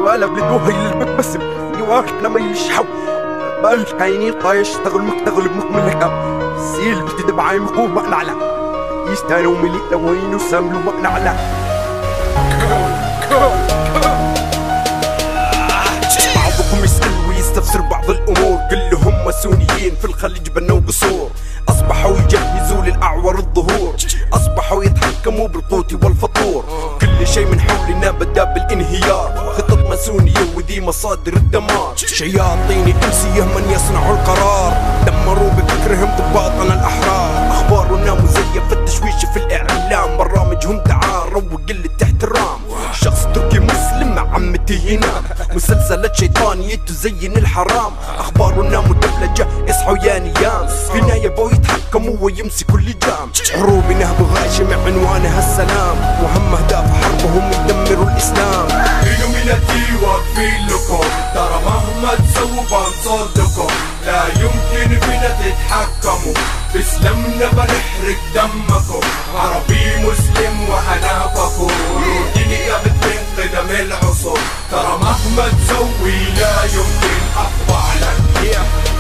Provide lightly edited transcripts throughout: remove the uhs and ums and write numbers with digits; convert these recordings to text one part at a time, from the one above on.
ولا بلدوها يلبسم يواحنا ما يشحو بالكايني طايش تغلمك تغلب مكملك سيل بتدب عاي مخوف مقنع على يستانوا ملي لوين وساملوا مقنع على بعضكم يسأل ويستفسر بعض الأمور كلهم مسؤولين في الخليج بنوا قصور أصبحوا يجهزوا للأعور الظهور أصبحوا يتحكموا بالقوت والفطور كل شيء من حولنا بدأ بالانهيار خطط ماسونية وذي مصادر الدمار شياطين إنسية من يصنع القرار دمروا بفكرهم ضباطنا الأحرار أخبارنا مزيفة التشويش في الإعلام برامجهم دعارة وقلة احترام شخص تركي مسلم مع عمتي هنا مسلسلات شيطانية تزين الحرام أخبارنا مدبلجة اصحوا يا نيام فينا يبوا يتحكموا ويمسكوا اللجام حروبنا بغاشم عنوانها السلام وهم أهداف حربهم يدمروا الإسلام إلوميناتي واقفين لكم ترى مهما تسووا بنصدكم لا يمكن فينا تتحكموا بإسلامنا بنحرق دمكم عربي مسلم وأنا فخور ديني قامت من قدم العصور ترى مهما تسوي لا يمكن أخضع لك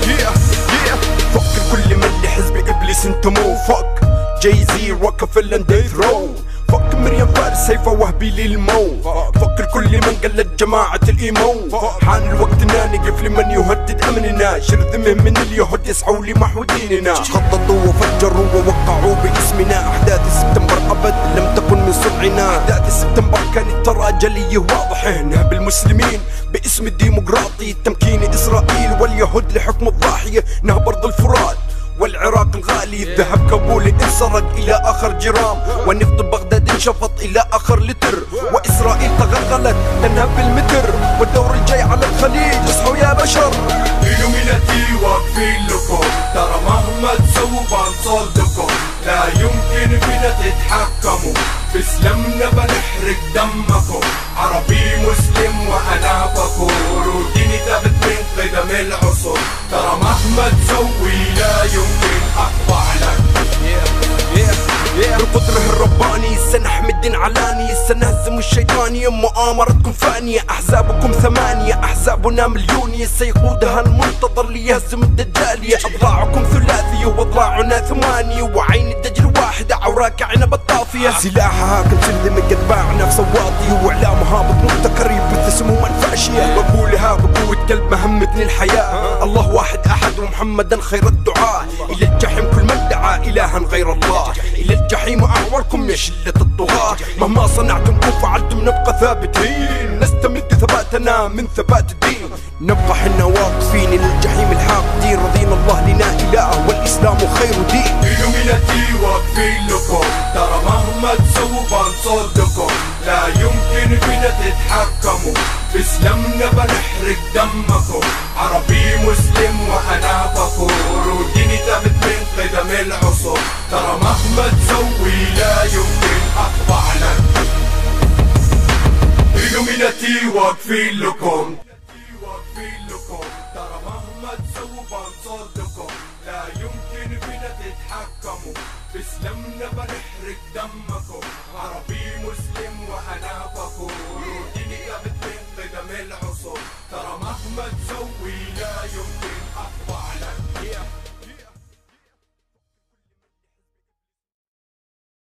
فك كل من لحزب إبليس انتموا فك جاي زي روكفيل اند ديث رو فك مريم فارس سيفه وهبي للمو فك الكل من قلت جماعة الإيمو حان الوقت إننا نقف لمن يهدد أمننا شرذمه من اليهود يسعوا لمحو ديننا خططوا وفجروا ووقعوا باسمنا أحداث سبتمبر أبد لم تكن من صنعنا أحداث سبتمبر كانت ترى جلية واضحة نهب المسلمين باسم الديمقراطي تمكين إسرائيل واليهود لحكم الضاحية نهب أرض الفرات والعراق الغالي الذهب كابول انسرق إلى آخر جرام والنفط بغداد انشفط إلى آخر لتر وإسرائيل تغلغلت تنهب بالمتر والدور الجاي على الخليج اصحوا يا بشر إلوميناتي واقفين لكم ترى مهما تسووا بنصدكم لا يمكن فينا تتحكموا بإسلامنا بنحرق دمكم عربي مسلم وأنا فخور وديني ثابت من قدم العصور ترى مهما تسوي لا يمكن أخضع لك بقدره الرباني سنحمي الدين علاني سنهزم الشيطانية مؤامرتكم فانية أحزابكم 8 أحزابنا مليونية سيقودها المنتظر ليهزم الدجالية أضلاعكم 3 وأضلاعنا 8 وعين الدجل واحدة عوراك عنب الطافية سلاحها كم سلم قد باعنا في صواطي وإعلامها بمبتكر يبث سموم الفاشية بقولها بقوة كلب مهمتني الحياة الله واحد أحد ومحمدا خير الدعاء إلى الجحيم كل من دعا إلها غير الله إلى الجحيم أعوركم يا شلة الطغاة مهما صنعتم وفعلتم نبقى ثابتين نستمد ثباتنا من ثبات الدين نبقى حنا واقفين إلى الجحيم الحاقدين رضينا الله لنا إله والإسلام خير دين إلوميناتي واقفين لكم ترى مهما تسووا بنصدكم لا يمكن فينا تتحكموا بإسلامنا بنحرق دمكم عربي مسلم وأنا فخور وديني ثابت من قدم العصور ترى مهما تسوي لا يمكن أخضع لك إلوميناتي واقفين لكم ترى مهما تسووا بنصدكم لا يمكن فينا تتحكموا بإسلامنا بنحرق دمكم عربي مسلم وأنا فخور وديني قامت من قدم العصور ترى مهما تسوي